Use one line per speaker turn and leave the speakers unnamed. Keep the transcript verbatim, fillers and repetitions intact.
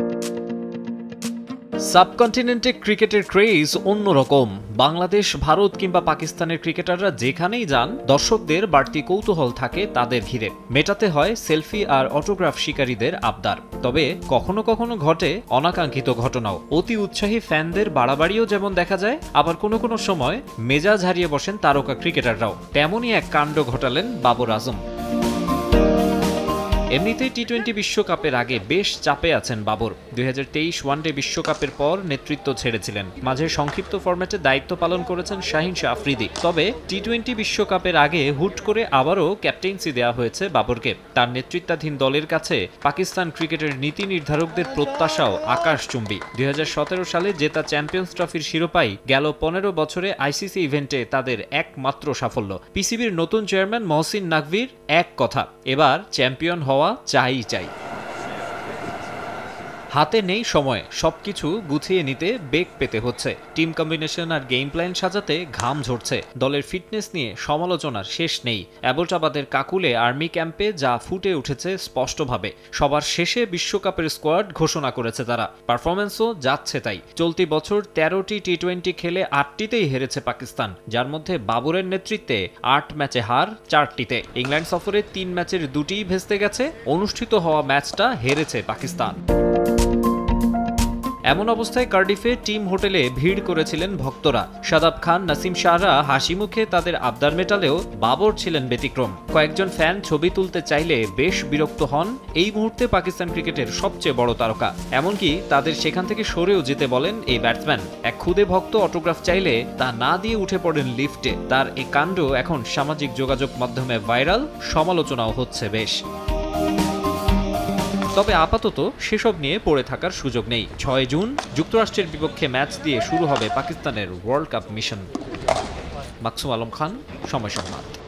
সাবকন্টিনেন্টে ক্রিকেটের ক্রেজ অন্যরকম। বাংলাদেশ, ভারত কিংবা পাকিস্তানের ক্রিকেটাররা যেখানেই যান, দর্শকদের বাড়তি কৌতূহল থাকে তাদের ঘিরে। মেটাতে হয় সেলফি আর অটোগ্রাফ শিকারীদের আবদার। তবে কখনো কখনো ঘটে অনাকাঙ্ক্ষিত ঘটনাও। অতি উৎসাহী ফ্যানদের বাড়াবাড়িও যেমন দেখা যায়, আবার কোনো কোনো সময় মেজাজ হারিয়ে বসেন তারকা ক্রিকেটাররাও। তেমনই এক কাণ্ড ঘটালেন বাবর আজম। এমনিতেই টি টোয়েন্টি বিশ্বকাপের আগে বেশ চাপে আছেন বাবর। দুই হাজার তেইশ ওয়ানডে বিশ্বকাপের পর নেতৃত্ব ছেড়েছিলেন। মাঝে সংক্ষিপ্ত ফরম্যাটে দায়িত্ব পালন করেছেন শাহিন শাহ আফ্রিদি। তবে টি টোয়েন্টি বিশ্বকাপের আগে হুট করে আবারও ক্যাপ্টেন্সি দেওয়া হয়েছে বাবরকে। তার নেতৃত্বাধীন দলের কাছে পাকিস্তান ক্রিকেটের নীতি নির্ধারকদের প্রত্যাশাও আকাশচুম্বী। দুই হাজার সতেরো সালে জেতা চ্যাম্পিয়ন্স ট্রফির শিরোপাই গেল পনেরো বছরে আইসিসি ইভেন্টে তাদের একমাত্র সাফল্য। পিসিবির নতুন চেয়ারম্যান মহসিন নাকভির এক কথা, এবার চ্যাম্পিয়ন হওয়া চাই চাই। হাতে নেই সময়, সবকিছু গুছিয়ে নিতে বেগ পেতে হচ্ছে। টিম কম্বিনেশন আর গেম প্ল্যান সাজাতে ঘাম ঝরছে। দলের ফিটনেস নিয়ে সমালোচনার শেষ নেই। অ্যাবোটাবাদের কাকুলে আর্মি ক্যাম্পে যা ফুটে উঠেছে স্পষ্টভাবে। সবার শেষে বিশ্বকাপের স্কোয়াড ঘোষণা করেছে তারা। পারফরম্যান্সও যাচ্ছে তাই। চলতি বছর তেরোটি টি টোয়েন্টি খেলে আটটিতেই হেরেছে পাকিস্তান, যার মধ্যে বাবরের নেতৃত্বে আট ম্যাচে হার, চারটিতে। ইংল্যান্ড সফরে তিন ম্যাচের দুটিই ভেস্তে গেছে। অনুষ্ঠিত হওয়া ম্যাচটা হেরেছে পাকিস্তান। এমন অবস্থায় কার্ডিফে টিম হোটেলে ভিড় করেছিলেন ভক্তরা। শাদাব খান, নাসিম শাহরা হাসি মুখে তাদের আবদার মেটালেও বাবর ছিলেন ব্যতিক্রম। কয়েকজন ফ্যান ছবি তুলতে চাইলে বেশ বিরক্ত হন এই মুহূর্তে পাকিস্তান ক্রিকেটের সবচেয়ে বড় তারকা। এমনকি তাদের সেখান থেকে সরেও যেতে বলেন এই ব্যাটসম্যান। এক ক্ষুদে ভক্ত অটোগ্রাফ চাইলে তা না দিয়ে উঠে পড়েন লিফটে। তার এই কাণ্ড এখন সামাজিক যোগাযোগ মাধ্যমে ভাইরাল, সমালোচনাও হচ্ছে বেশ। তবে আপাতত সেসব নিয়ে পড়ে থাকার সুযোগ নেই। ছয় জুন যুক্তরাষ্ট্রের বিপক্ষে ম্যাচ দিয়ে শুরু হবে পাকিস্তানের world cup mission. Maksum Alam Khan, Somoy সংবাদ।